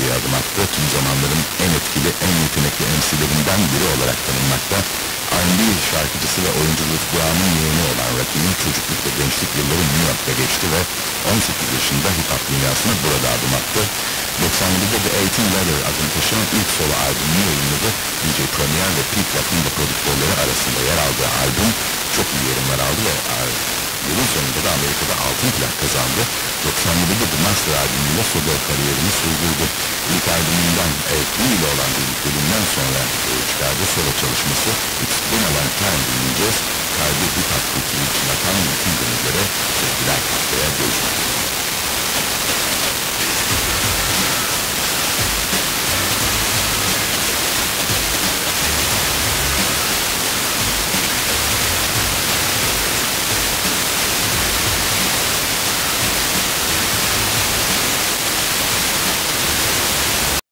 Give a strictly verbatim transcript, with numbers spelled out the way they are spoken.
müziğe adım attı. Tüm zamanların en etkili, en yetenekli M C'lerinden biri olarak tanınmakta. R and B şarkıcısı ve oyuncu Ruth Brown'un yeğeni olan Rocky'nin çocukluk ve gençlik yılları New York'ta geçti ve on sekiz yaşında hip hop dünyasına burada adım attı. doksan yedide The eighteen Letter adını taşıyan ilk solo albümünü yayınladı. D J Premier ve Pete Rock'ın da prodüktörleri arasında yer aldığı albüm çok iyi yorumlar aldı ve yılın sonunda da Amerika'da altın plak kazandı. doksan yedide The Master albümüyle solo kariyerini sürdürdü. İlk albümünden Q ile olan birlikteliğinden sonra çıkardığı solo çalışması It's Been a Long Time dinleyeceğiz. Kalbi hip hop kültürü için atan bütün gönüllere sevgiler, haftaya görüşmek üzere.